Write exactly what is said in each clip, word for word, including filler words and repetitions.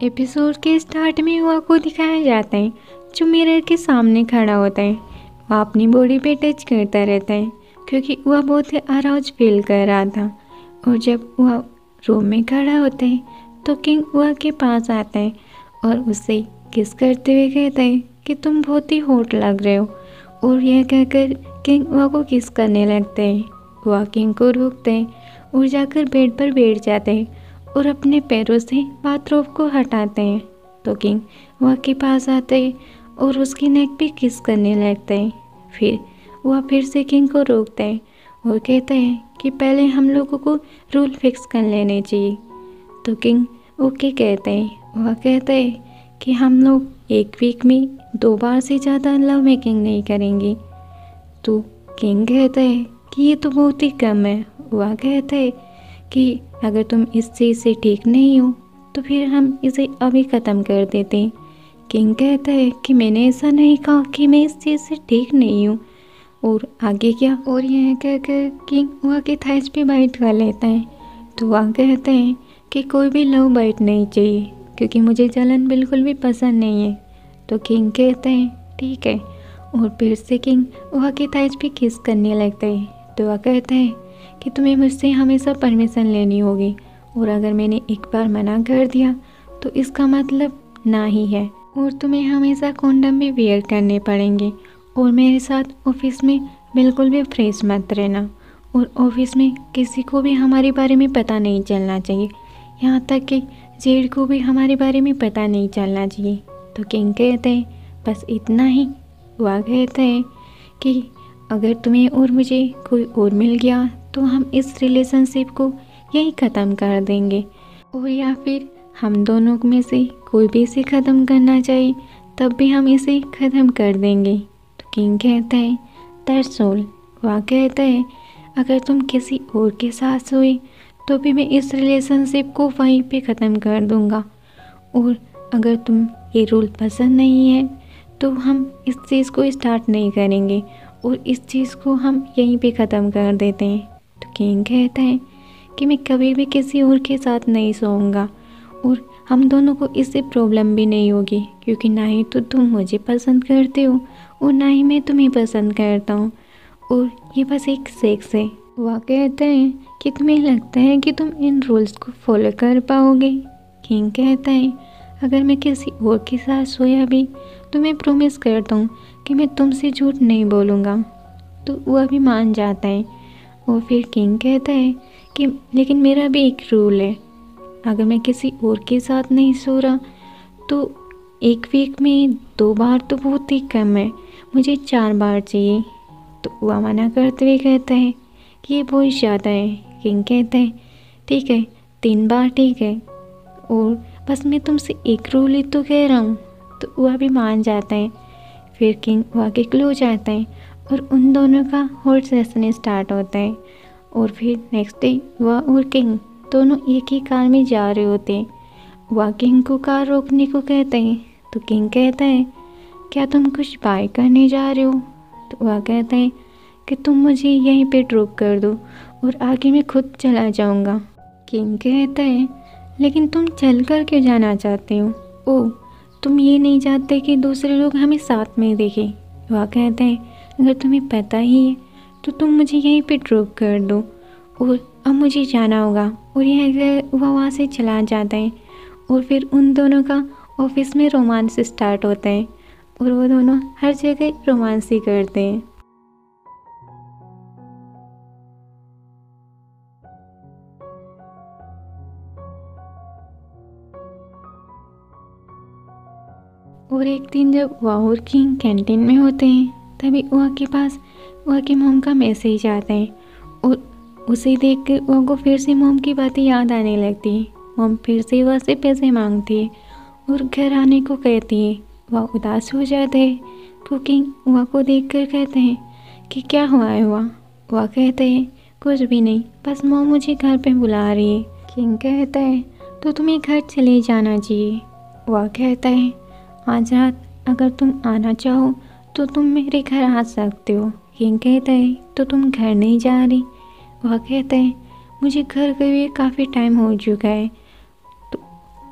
Episode के start में हुआ को दिखाया जाता है जो मिरर के सामने खड़ा होता है। वह अपनी बॉडी पे टच करता रहता है क्योंकि वह बहुत ही अराउज फील कर रहा था। और जब वह रूम में खड़ा होता है तो किंग वह के पास आता है और उससे किस करते हुए कहता है कि तुम बहुत ही हॉट लग रहे हो। और यह कहकर किंग वह को किस करने लगता है। वह किंग को रोकते हैं और जाकर बेड पर बैठ जाते हैं और अपने पैरों से बाथरोब को हटाते हैं। तो किंग वह के पास आते हैं और उसकी नेक पे किस करने लगता है। फिर वह फिर से किंग को रोकता है और कहता है कि पहले हम लोगों को रूल फिक्स कर लेने चाहिए। तो किंग ओके कहते हैं। वह कहता है कि हम लोग एक वीक में दो बार से ज़्यादा लव मेकिंग नहीं करेंगे। तो किंग कहता है कि ये तो बहुत ही कम है। वह कहता है कि अगर तुम इस चीज़ से ठीक नहीं हो तो फिर हम इसे अभी ख़त्म कर देते हैं। किंग कहता है कि मैंने ऐसा नहीं कहा कि मैं इस चीज़ से ठीक नहीं हूँ। और आगे क्या। और यह कहकर किंग वह के थाइस पे बाइट कर लेता है। तो वह कहते हैं कि कोई भी लव बाइट नहीं चाहिए क्योंकि मुझे जलन बिल्कुल भी पसंद नहीं है। तो किंग कहते हैं ठीक है। और फिर से किंग वह के थाइस पे किस करने लगता है। तो वह कहता है कि तुम्हें मुझसे हमेशा परमिशन लेनी होगी और अगर मैंने एक बार मना कर दिया तो इसका मतलब ना ही है। और तुम्हें हमेशा कॉन्डम भी वेयर करने पड़ेंगे। और मेरे साथ ऑफिस में बिल्कुल भी फ्रेश मत रहना। और ऑफिस में किसी को भी हमारे बारे में पता नहीं चलना चाहिए, यहाँ तक कि जेड को भी हमारे बारे में पता नहीं चलना चाहिए। तो किंग कहते हैं बस इतना ही। वह कहते हैं कि अगर तुम्हें और मुझे कोई और मिल गया तो हम इस रिलेशनशिप को यहीं ख़त्म कर देंगे। और या फिर हम दोनों में से कोई भी इसे ख़त्म करना चाहे तब भी हम इसे ख़त्म कर देंगे। तो किंग कहता है दैट्स ऑल। वह कहता है अगर तुम किसी और के साथ सोए तो भी मैं इस रिलेशनशिप को वहीं पे ख़त्म कर दूँगा। और अगर तुम ये रूल पसंद नहीं है तो हम इस चीज़ को स्टार्ट नहीं करेंगे और इस चीज़ को हम यहीं पे ख़त्म कर देते हैं। तो किंग कहता है कि मैं कभी भी किसी और के साथ नहीं सोऊंगा और हम दोनों को इससे प्रॉब्लम भी नहीं होगी क्योंकि ना ही तो तुम मुझे पसंद करते हो और ना ही मैं तुम्हें पसंद करता हूँ और ये बस एक सेक्स है। वह कहते हैं कि तुम्हें लगता है कि तुम इन रूल्स को फॉलो कर पाओगे। किंग कहता है अगर मैं किसी और के साथ सोया भी तो मैं प्रॉमिस करता हूँ कि मैं तुमसे झूठ नहीं बोलूँगा। तो वह भी मान जाता है। और फिर किंग कहता है कि लेकिन मेरा भी एक रूल है, अगर मैं किसी और के साथ नहीं सो रहा तो एक वीक में दो बार तो बहुत ही कम है, मुझे चार बार चाहिए। तो वह मना करते हुए कहता है कि ये बहुत ज़्यादा है। किंग कहते हैं ठीक है तीन बार ठीक है और बस मैं तुमसे एक रूल ही तो कह रहा हूँ। तो वह भी मान जाता है। फिर किंग वह के क्लोज आता है और उन दोनों का हॉट सेशन स्टार्ट होता है। और फिर नेक्स्ट डे वह और किंग दोनों एक ही कार में जा रहे होते हैं। वह किंग को कार रोकने को कहते हैं। तो किंग कहता है क्या तुम कुछ बाय करने जा रहे हो। तो वह कहते हैं कि तुम मुझे यहीं पे ड्रॉप कर दो और आगे मैं खुद चला जाऊंगा। किंग कहता है लेकिन तुम चल कर क्यों जाना चाहते हो। ओह तुम ये नहीं चाहते कि दूसरे लोग हमें साथ में देखें। वह कहते हैं अगर तुम्हें पता ही है तो तुम मुझे यहीं पे ड्रॉप कर दो और अब मुझे जाना होगा। और यह वह वहाँ से चला जाता है। और फिर उन दोनों का ऑफिस में रोमांस स्टार्ट होता है और वो दोनों हर जगह रोमांस ही करते हैं। और एक दिन जब वह और किंग कैंटीन में होते हैं तभी वह के पास वह की मोम का मैसेज आता है और उसे देखकर वह को फिर से मोम की बातें याद आने लगती है। मोम फिर से वह से पैसे मांगती है और घर आने को कहती है। वह उदास हो जाता है तो किंग वह को देखकर कहते हैं कि क्या हुआ है। वह वह कहते हैं कुछ भी नहीं, बस मोम मुझे घर पे बुला रही है। किंग कहता है तो तुम्हें घर चले जाना चाहिए। वह कहता है आज रात अगर तुम आना चाहो तो तुम मेरे घर आ सकते हो। किंग कहता है तो तुम घर नहीं जा रही। वह कहता है मुझे घर गए हुए काफ़ी टाइम हो चुका है। तो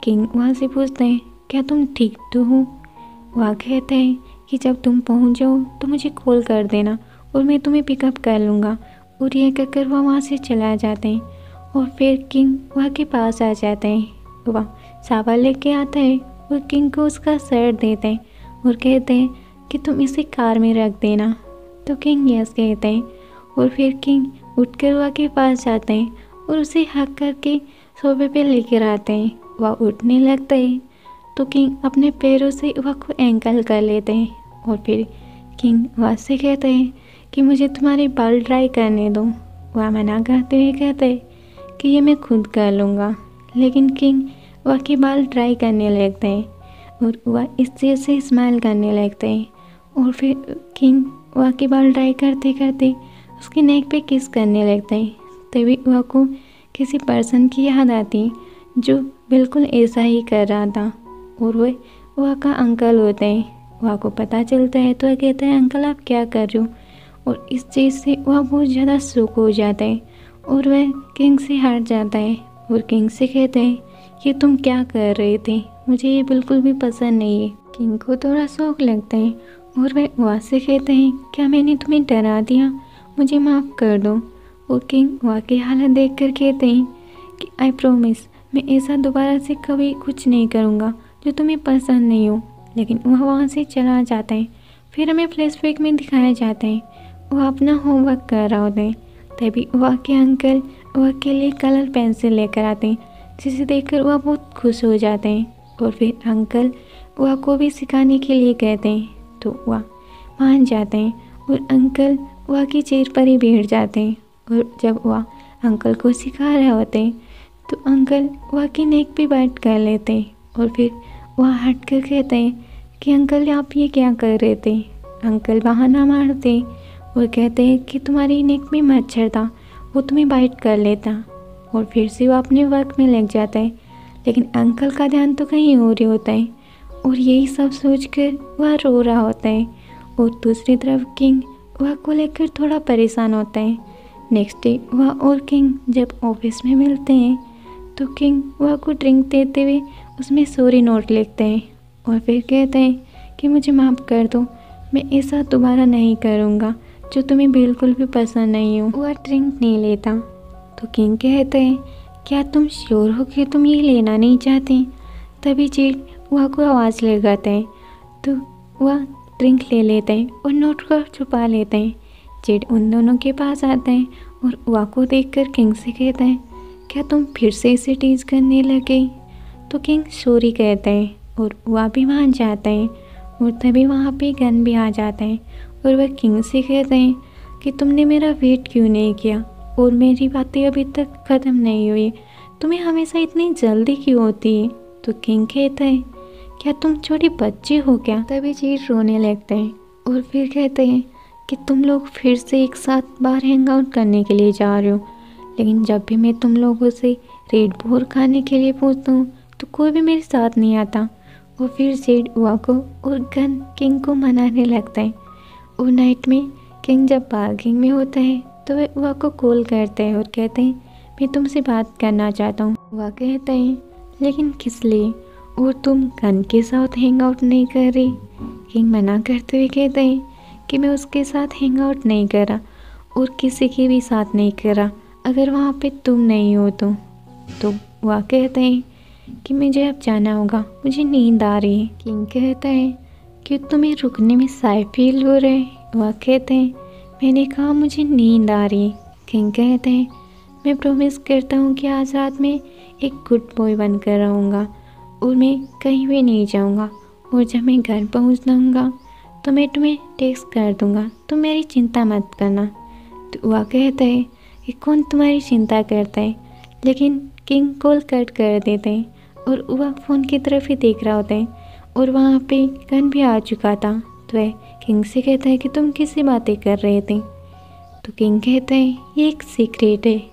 किंग वहाँ से पूछते हैं क्या तुम ठीक तो हो। वह कहते हैं कि जब तुम पहुँच जाओ तो मुझे कॉल कर देना और मैं तुम्हें पिकअप कर लूँगा। और यह कहकर वह वहाँ से चला जाते हैं। और फिर किंग वह के पास आ जाते हैं। वह सावा लेके आता है और किंग को उसका शर्ट देते हैं और कहते हैं कि तुम इसे कार में रख देना। तो किंग यस कहते हैं। और फिर किंग उठकर वह के पास जाते हैं और उसे हक करके सोफे पे लेकर आते हैं। वह उठने लगता है तो किंग अपने पैरों से वह को एंकल कर लेते हैं। और फिर किंग वह से कहते हैं कि मुझे तुम्हारे बाल ड्राई करने दो। वह मना करते हुए कहते हैं कि ये मैं खुद कर लूँगा। लेकिन किंग वह के बाल ड्राई करने लगते हैं और वह इस चीज़ से स्माइल करने लगते हैं। और फिर किंग वह के बाल ड्राई करते करते उसके नेक पे किस करने लगते हैं। तभी वह को किसी पर्सन की याद आती जो बिल्कुल ऐसा ही कर रहा था और वह वह का अंकल होते हैं। वह को पता चलता है तो वह कहता है अंकल आप क्या कर रहे हो। और इस चीज़ से वह बहुत ज़्यादा शौक हो जाता है और वह किंग से हट जाता है और किंग से कहते हैं कि तुम क्या कर रहे थे, मुझे ये बिल्कुल भी पसंद नहीं है। किंग को थोड़ा शौक लगता है और वह वहाँ से कहते हैं क्या मैंने तुम्हें डरा दिया, मुझे माफ़ कर दो। और किंग वहाँ की हालत देख कर कहते हैं कि आई प्रॉमिस मैं ऐसा दोबारा से कभी कुछ नहीं करूँगा जो तुम्हें पसंद नहीं हो। लेकिन वह वहाँ से चला जाता है। फिर हमें फ्लैशबैक में दिखाया जाता है वह अपना होमवर्क कर रहा होता है। तभी वह के अंकल वह के लिए कलर पेंसिल लेकर आते हैं जिसे देखकर वह बहुत खुश हो जाते हैं। और फिर अंकल वह को भी सिखाने के लिए कहते हैं तो वह मान जाते हैं और अंकल वह की चेयर पर ही बैठ जाते हैं। और जब वह अंकल को सिखा रहे होते हैं तो अंकल वह की नेक पे बाइट कर लेते हैं। और फिर वह हट कर कहते हैं कि अंकल आप ये क्या कर रहे थे। अंकल बहाना मारते और कहते हैं कि तुम्हारी नेक में मच्छर था वो तुम्हें बाइट कर लेता। और फिर से वो अपने वर्क में लग जाता है। लेकिन अंकल का ध्यान तो कहीं और ही होता है और यही सब सोचकर वह रो रहा होता है। और दूसरी तरफ किंग वह को लेकर थोड़ा परेशान होता है। नेक्स्ट डे वह और किंग जब ऑफिस में मिलते हैं तो किंग वह को ड्रिंक देते हुए उसमें सॉरी नोट लिखते हैं और फिर कहते हैं कि मुझे माफ़ कर दो, मैं ऐसा दोबारा नहीं करूँगा जो तुम्हें बिल्कुल भी पसंद नहीं हो। वह ड्रिंक नहीं लेता तो किंग कहते हैं क्या तुम श्योर हो कि तुम ये लेना नहीं चाहते। तभी जेड वह को आवाज़ लगाते हैं तो वह ड्रिंक ले लेते हैं और नोट को छुपा लेते हैं। जेड उन दोनों के पास आता है और वह को देखकर किंग से कहता है क्या तुम फिर से इसे टीज करने लगे। तो किंग सॉरी कहते हैं और वह भी मान जाता है। और तभी वहाँ पे गन भी आ जाता है और वह किंग से कहते हैं कि तुमने मेरा वेट क्यों नहीं किया और मेरी बातें अभी तक ख़त्म नहीं हुई, तुम्हें हमेशा इतनी जल्दी क्यों होती है। तो किंग कहता है क्या तुम छोटी बच्ची हो क्या। तभी जेड रोने लगते हैं और फिर कहते हैं कि तुम लोग फिर से एक साथ बाहर हैंग आउट करने के लिए जा रहे हो, लेकिन जब भी मैं तुम लोगों से रेड बोर खाने के लिए पूछता हूँ तो कोई भी मेरे साथ नहीं आता। और फिर जेड वह को और गन किंग को मनाने लगता है। और नाइट में किंग जब पार्किंग में होता है तो वह वह को कॉल करते हैं और कहते हैं मैं तुमसे बात करना चाहता हूँ। वह कहते हैं लेकिन किस लिए और तुम गन के साथ हैंग आउट नहीं कर रही। किंग मना करते हुए कहते हैं कि मैं उसके साथ हैंग आउट नहीं करा और किसी के भी साथ नहीं करा अगर वहाँ पे तुम नहीं हो तो। तो वह कहते हैं कि मुझे अब जाना होगा, मुझे नींद आ रही है। किंग कहता है कि तुम्हें रुकने में साय फील हो रहा है। वह कहते हैं मैंने कहा मुझे नींद आ रही है। किंग कहते हैं मैं प्रॉमिस करता हूँ कि आज रात में एक गुड बॉय बनकर रहूँगा और मैं कहीं भी नहीं जाऊँगा और जब मैं घर पहुँच जाऊँगा तो मैं तुम्हें टेक्स्ट कर दूँगा, तुम मेरी चिंता मत करना। तो वह कहता है कि कौन तुम्हारी चिंता करता है। लेकिन किंग कॉल कट कर देते हैं और वह फ़ोन की तरफ ही देख रहा होता है और वहाँ पे गन भी आ चुका था। तो वह किंग से कहता है कि तुम किससे बातें कर रहे थे। तो किंग कहता है ये एक सीक्रेट है।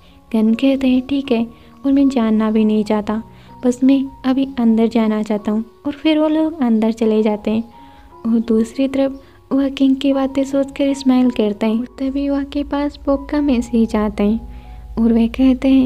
गन कहते हैं ठीक है और मैं जानना भी नहीं चाहता, बस मैं अभी अंदर जाना चाहता हूँ। और फिर वो लोग अंदर चले जाते हैं और दूसरी तरफ वह किंग की बातें सोचकर स्माइल करता है। तभी वह के पास बॉब का मैसेज आता है और वह कहते हैं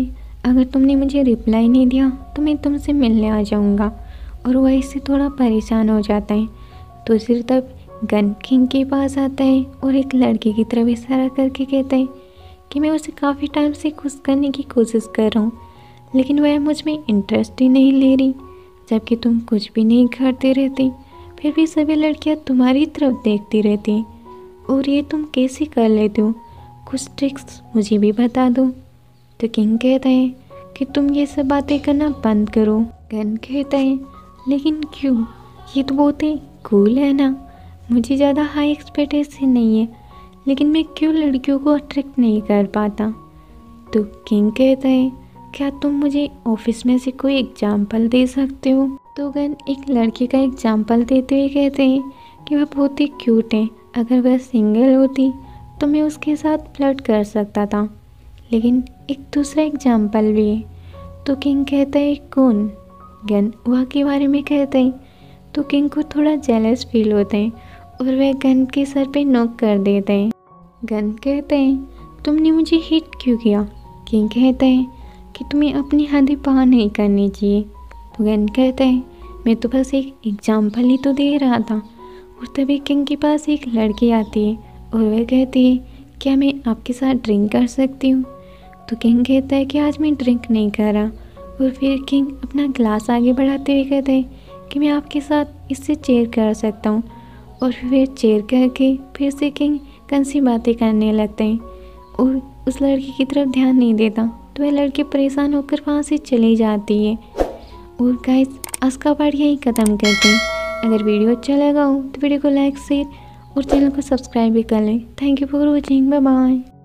अगर तुमने मुझे रिप्लाई नहीं दिया तो मैं तुमसे मिलने आ जाऊँगा। और वह इससे थोड़ा परेशान हो जाता है। तो सिर तब गन किंग के पास आता है और एक लड़के की तरफ इशारा करके कहता है कि मैं उसे काफ़ी टाइम से खुश करने की कोशिश कर रहा हूँ, लेकिन वह मुझ में इंटरेस्ट ही नहीं ले रही, जबकि तुम कुछ भी नहीं करते रहते, फिर भी सभी लड़कियाँ तुम्हारी तरफ देखती रहती। और ये तुम कैसे कर लेते हो? कुछ ट्रिक्स मुझे भी बता दो। तो किंग कहता है कि तुम ये सब बातें करना बंद करो। गन कहता है लेकिन क्यों? ये तो बहुत ही कूल है ना। मुझे ज़्यादा हाई एक्सपेक्टेशन नहीं है, लेकिन मैं क्यों लड़कियों को अट्रैक्ट नहीं कर पाता? तो किंग कहता है क्या तुम मुझे ऑफिस में से कोई एग्जाम्पल दे सकते हो? तो गन एक लड़की का एग्जाम्पल देते हुए कहते हैं कि वह बहुत ही क्यूट है। अगर वह सिंगल होती तो मैं उसके साथ फ्लर्ट कर सकता था, लेकिन एक दूसरा एग्जाम्पल भी है। तो किंग कहता है कौन? गन वह के बारे में कहते हैं। तो किंग को थोड़ा जेलस फील होता है और वह गन के सर पे नॉक कर देते हैं। गन कहते हैं तुमने मुझे हिट क्यों किया? किंग कहता है कि तुम्हें अपनी हदें पार नहीं करनी चाहिए। तो गन कहता है मैं तो बस एक एग्जाम्पल ही तो दे रहा था। और तभी किंग के पास एक लड़की आती है और वह कहती है क्या मैं आपके साथ ड्रिंक कर सकती हूँ? तो किंग कहता है कि आज मैं ड्रिंक नहीं कर रहा। और फिर किंग अपना ग्लास आगे बढ़ाते हुए कहते हैं कि मैं आपके साथ इससे चेयर कर सकता हूँ। और फिर चेयर करके फिर से किंग कंसी बातें करने लगते हैं और उस लड़की की तरफ ध्यान नहीं देता। तो वह लड़की परेशान होकर वहाँ से चली जाती है। और गाइस आज का पार्ट यहीं ख़त्म करते हैं। अगर वीडियो अच्छा लगा हो तो वीडियो को लाइक शेयर और चैनल को सब्सक्राइब भी कर लें। Thank you for watching. Bye bye.